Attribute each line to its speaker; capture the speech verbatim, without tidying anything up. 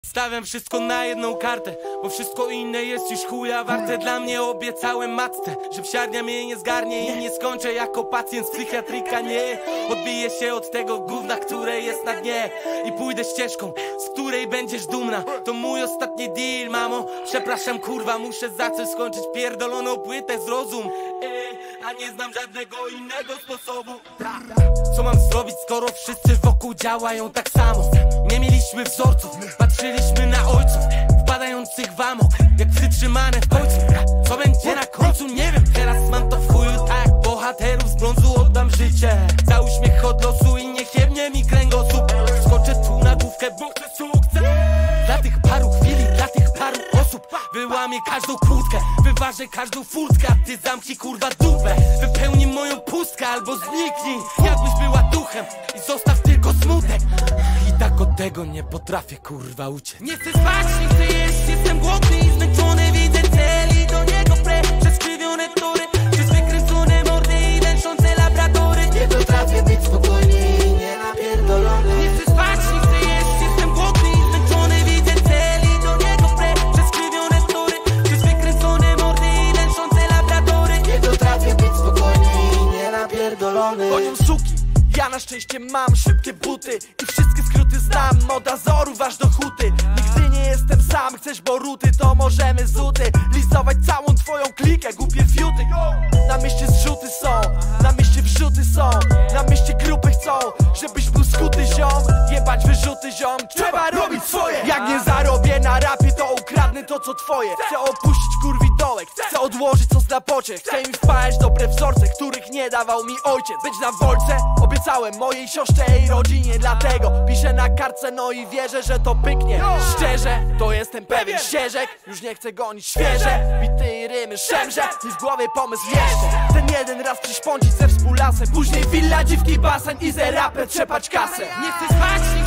Speaker 1: Stawiam wszystko na jedną kartę, bo wszystko inne jest już chuja warte. Dla mnie obiecałem matce, że psiarnia mnie nie zgarnie i nie skończę jako pacjent z psychiatryka. Nie, odbiję się od tego gówna, które jest na dnie i pójdę ścieżką, z której będziesz dumna. To mój ostatni deal, mamo. Przepraszam, kurwa, muszę za coś skończyć pierdoloną płytę, zrozum. Ej, a nie znam żadnego innego sposobu. Co mam zrobić, skoro wszyscy wokół działają tak samo? Nie mieliśmy wzorców, patrzyliśmy na ojców wpadających w amok, jak przytrzymane w końcu. Co będzie na końcu, nie wiem. Teraz mam to w chuju, tak jak bohaterów z brązu oddam życie za uśmiech od losu i niech jebnie mi kręgosłup. Skoczę tu na główkę, bo chcę sukces. Dla tych paru chwili, dla tych paru osób wyłamię każdą kłódkę, wyważę każdą furtkę, a ty zamknij kurwa dupę. Wypełnij moją pustkę albo zniknij, jakbyś była duchem, i zostaw tylko smutek. I tak od tego nie potrafię kurwa uciec. Nie chcę spać, nie chcę jeść, jestem głodny i zmęczony. Widzę cel i do niego prę, przez skrzywione tory, przez wykręcone mordy i węszące labradory.
Speaker 2: Nie potrafię być spokojny i nie napierdolony.
Speaker 1: Nie chcę spać, nie chcę jeść, jestem głodny i zmęczony. Widzę cel i do niego prę, przez skrzywione tory, przez wykręcone mordy i węszące labradory.
Speaker 2: Nie potrafię być spokojny i nie napierdolony.
Speaker 3: Gonią suki, ja na szczęście mam szybkie buty i wszystkie skróty znam, od Azorów aż do Huty. Nigdy nie jestem sam, chcesz boruty, to możemy zuty listować całą twoją klikę, głupie fiuty. Na mieście zrzuty są, na mieście wrzuty są, na mieście grupy chcą, żebyś był skuty ziom. Jebać wyrzuty ziom, trzeba robić swoje. Jak nie zarobię na rapie, to ukradnę to co twoje. Chcę opuścić kurwi dołek, chcę odłożyć coś na pocie. Chcę mi wpajać dobre wzorce, których nie dawał mi ojciec. Być na wolce, obiecałem mojej siostrze i rodzinie, dlatego piszę na kartce, no i wierzę, że to pyknie. Szczerze, to jestem pewien ścieżek, już nie chcę gonić świeże bity i rymy szemrze, i w głowie pomysł jeszcze. Ten jeden raz przyszpącić ze współlasem, później willa, dziwki, basen i ze rapę trzepać kasę.
Speaker 1: Nie chcę spać,